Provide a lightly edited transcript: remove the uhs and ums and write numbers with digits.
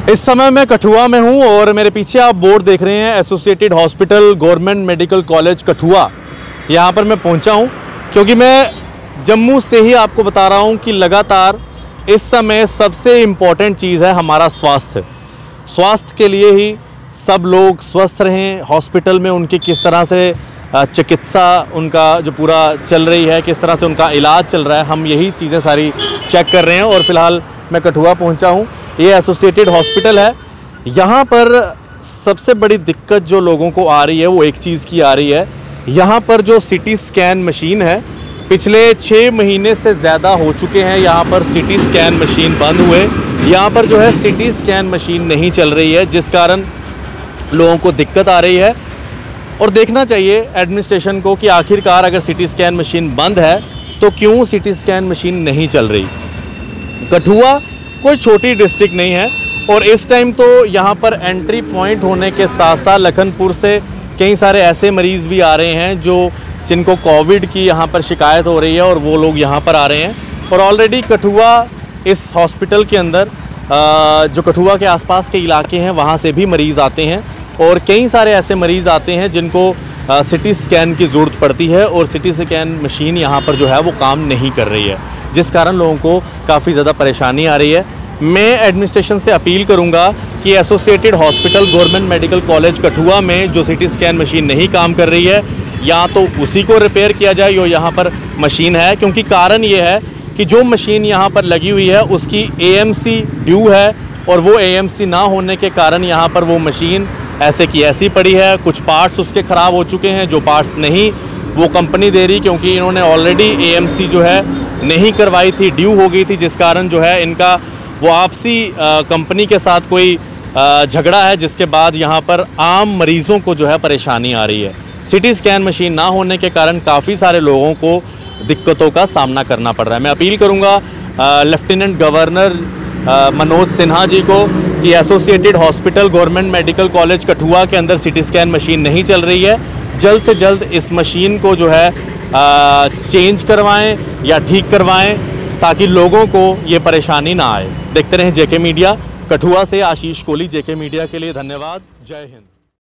इस समय मैं कठुआ में हूं और मेरे पीछे आप बोर्ड देख रहे हैं associated hospital government medical college Kathua. यहां पर मैं पहुंचा हूं क्योंकि मैं जम्मू से ही आपको बता रहा हूं कि लगातार इस समय सबसे इम्पॉर्टेंट चीज़ है हमारा स्वास्थ्य। स्वास्थ्य के लिए ही सब लोग स्वस्थ रहें, हॉस्पिटल में उनकी किस तरह से चिकित्सा उनका जो पूरा चल रही है, किस तरह से उनका इलाज चल रहा है, हम यही चीज़ें सारी चेक कर रहे हैं। और फ़िलहाल मैं कठुआ पहुंचा हूं। ये एसोसिएटेड हॉस्पिटल है। यहाँ पर सबसे बड़ी दिक्कत जो लोगों को आ रही है वो एक चीज़ की आ रही है, यहाँ पर जो सिटी स्कैन मशीन है पिछले 6 महीने से ज़्यादा हो चुके हैं यहाँ पर सिटी स्कैन मशीन बंद हुए। यहाँ पर जो है सिटी स्कैन मशीन नहीं चल रही है, जिस कारण लोगों को दिक्कत आ रही है। और देखना चाहिए एडमिनिस्ट्रेशन को कि आखिरकार अगर सिटी स्कैन मशीन बंद है तो क्यों सिटी स्कैन मशीन नहीं चल रही। कठुआ कोई छोटी डिस्ट्रिक्ट नहीं है और इस टाइम तो यहाँ पर एंट्री पॉइंट होने के साथ साथ लखनपुर से कई सारे ऐसे मरीज़ भी आ रहे हैं जिनको कोविड की यहाँ पर शिकायत हो रही है और वो लोग यहाँ पर आ रहे हैं। और ऑलरेडी कठुआ इस हॉस्पिटल के अंदर जो कठुआ के आसपास के इलाके हैं वहाँ से भी मरीज़ आते हैं और कई सारे ऐसे मरीज़ आते हैं जिनको सिटी स्कैन की ज़रूरत पड़ती है और सिटी स्कैन मशीन यहाँ पर जो है वो काम नहीं कर रही है, जिस कारण लोगों को काफ़ी ज़्यादा परेशानी आ रही है। मैं एडमिनिस्ट्रेशन से अपील करूंगा कि associated hospital government medical college Kathua में जो सिटी स्कैन मशीन नहीं काम कर रही है या तो उसी को रिपेयर किया जाए जो यहाँ पर मशीन है, क्योंकि कारण ये है कि जो मशीन यहाँ पर लगी हुई है उसकी AMC ड्यू है और वो AMC ना होने के कारण यहाँ पर वो मशीन ऐसे की ऐसी पड़ी है। कुछ पार्ट्स उसके ख़राब हो चुके हैं, जो पार्ट्स नहीं वो कंपनी दे रही, क्योंकि इन्होंने ऑलरेडी AMC जो है नहीं करवाई थी, ड्यू हो गई थी, जिस कारण जो है इनका वो आपसी कंपनी के साथ कोई झगड़ा है, जिसके बाद यहाँ पर आम मरीज़ों को जो है परेशानी आ रही है। सिटी स्कैन मशीन ना होने के कारण काफ़ी सारे लोगों को दिक्कतों का सामना करना पड़ रहा है। मैं अपील करूँगा लेफ्टिनेंट गवर्नर मनोज सिन्हा जी को कि associated hospital government medical college Kathua के अंदर सिटी स्कैन मशीन नहीं चल रही है, जल्द से जल्द इस मशीन को जो है चेंज करवाएं या ठीक करवाएं ताकि लोगों को ये परेशानी ना आए। देखते रहें JK मीडिया। कठुआ से आशीष कोहली, JK मीडिया के लिए धन्यवाद। जय हिंद।